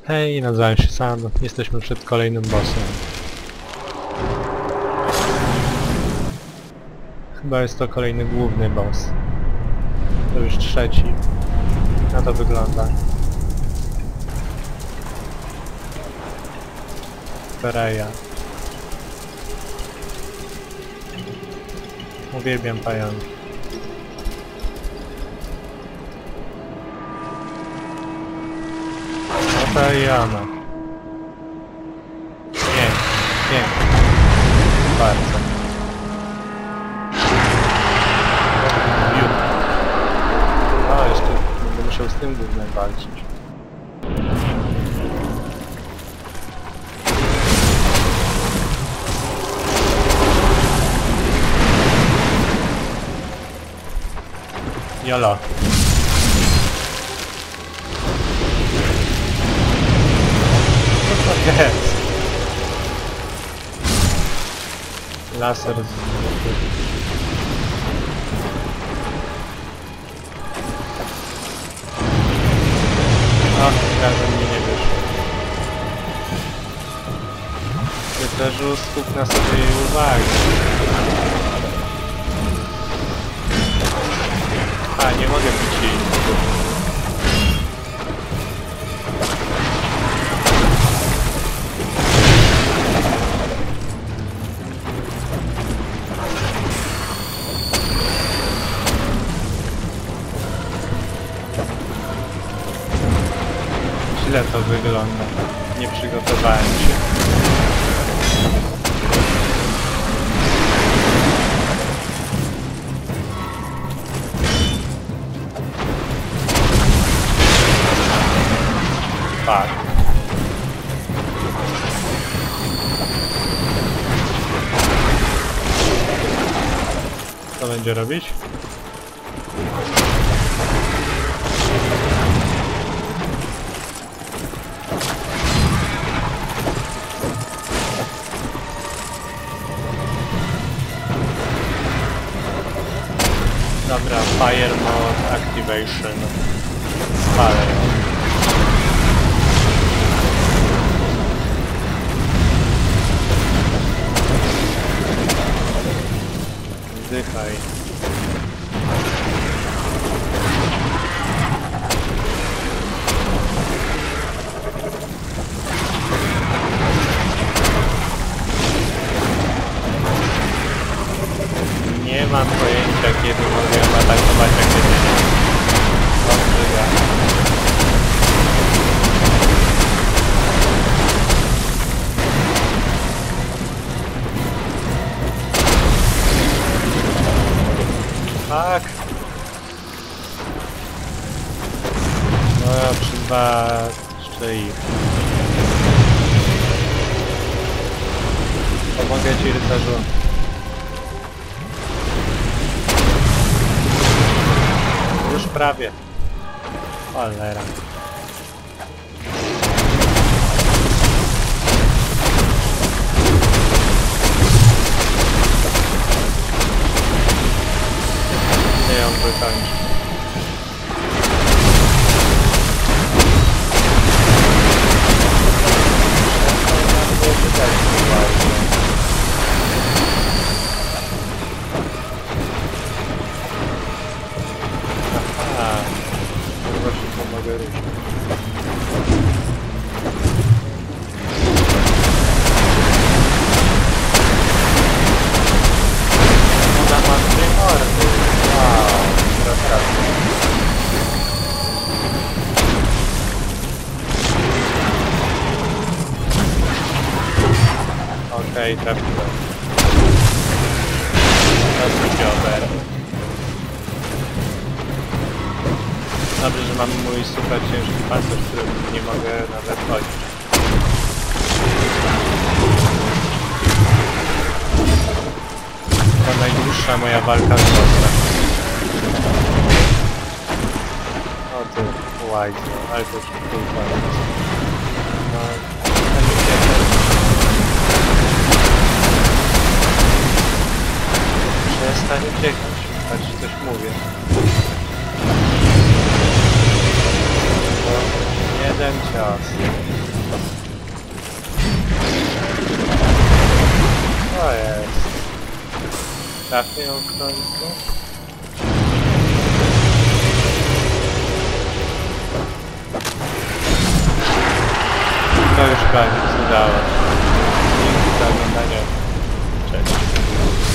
Hej, nazywam się Sam. Jesteśmy przed kolejnym bossem. Chyba jest to kolejny główny boss. To już trzeci. Na to wygląda. Fereja. Uwielbiam pająki. No to i ona. Pięknie. Bardzo. O, jeszcze będę musiał z tym gównem walczyć. Jolo. Co to jest? Laser z... O, razem mi nie wyszło. Rycerzu, skup na sobie jej uwagi. A, nie mogę bić jej. Źle to wygląda. Nie przygotowałem się. Tak. Co będzie robić? Dobra, Fire Mode Activation. Spalę ją. Zdychaj. Nie mam pojęcia, kiedy mogę atakować, a kiedy nie. Dobrze, ja. Tak. No, przyzwa jeszcze ich. Pomogę ci, rycerzu. Już prawie. Cholera. Nie ją wykończy. Aha, właśnie pomogę ruszyć. Ona ma dwie mordy. Wow, naprawdę. Okej, trafiłem. Teraz się oberę. Dobrze, że mam mój super ciężki pancerz, którym nie mogę nawet chodzić. To najdłuższa moja walka z bossem. O ty, łajdzie, ale to już kurwa. No, przestań uciekać, patrz, coś mówię. Nie Jeden cios. To jest. Trafię ją w końcu. To już koniec, udało się. Dzięki za oglądanie. Cześć.